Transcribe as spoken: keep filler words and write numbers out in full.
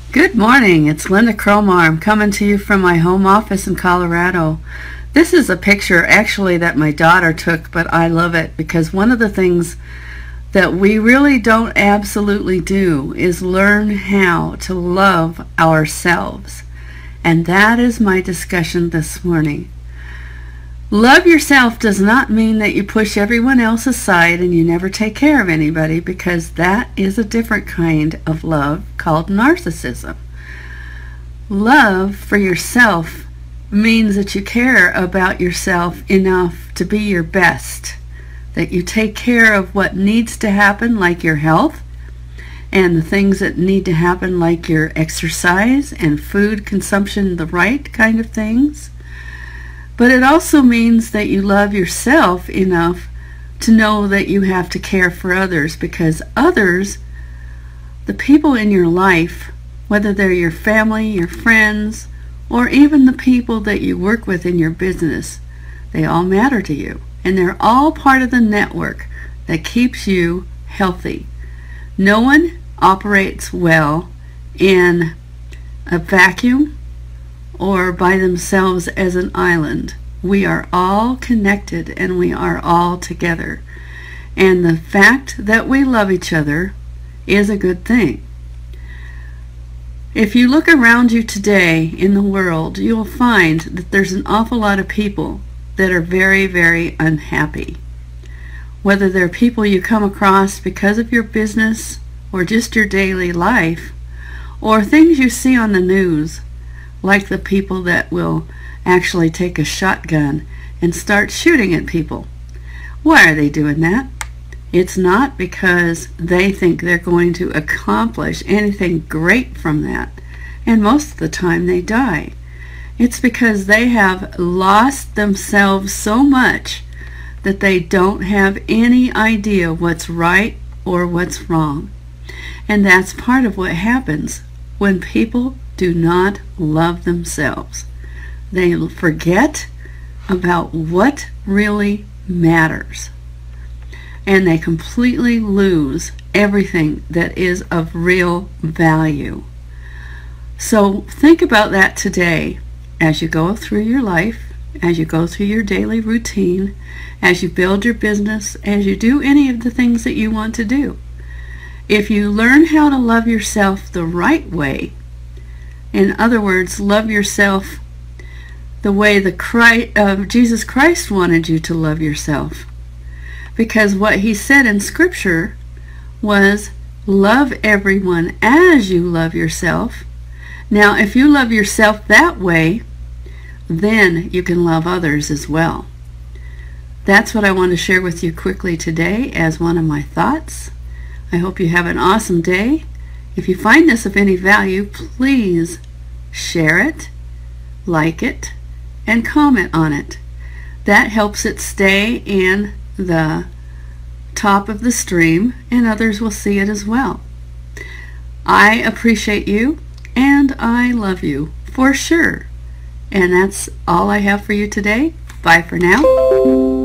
Good morning, it's Linda Cromar. I'm coming to you from my home office in Colorado. This is a picture actually that my daughter took, but I love it because one of the things that we really don't absolutely do is learn how to love ourselves. And that is my discussion this morning. Love yourself does not mean that you push everyone else aside and you never take care of anybody, because that is a different kind of love called narcissism. Love for yourself means that you care about yourself enough to be your best, that you take care of what needs to happen, like your health, and the things that need to happen, like your exercise and food consumption, the right kind of things. But it also means that you love yourself enough to know that you have to care for others, because others, the people in your life, whether they're your family, your friends, or even the people that you work with in your business, they all matter to you. And they're all part of the network that keeps you healthy. No one operates well in a vacuum or by themselves as an island. We are all connected and we are all together. And the fact that we love each other is a good thing. If you look around you today in the world, you'll find that there's an awful lot of people that are very, very unhappy. Whether they're people you come across because of your business or just your daily life, or things you see on the news, like the people that will actually take a shotgun and start shooting at people. Why are they doing that? It's not because they think they're going to accomplish anything great from that, and most of the time they die. It's because they have lost themselves so much that they don't have any idea what's right or what's wrong. And that's part of what happens when people do not love themselves. They forget about what really matters, and they completely lose everything that is of real value. So think about that today as you go through your life, as you go through your daily routine, as you build your business, as you do any of the things that you want to do. If you learn how to love yourself the right way, in other words, love yourself the way the Christ, uh, Jesus Christ wanted you to love yourself. Because what he said in Scripture was, love everyone as you love yourself. Now, if you love yourself that way, then you can love others as well. That's what I want to share with you quickly today as one of my thoughts. I hope you have an awesome day. If you find this of any value, please share it, like it, and comment on it. That helps it stay in the top of the stream, and others will see it as well. I appreciate you, and I love you for sure. And that's all I have for you today. Bye for now.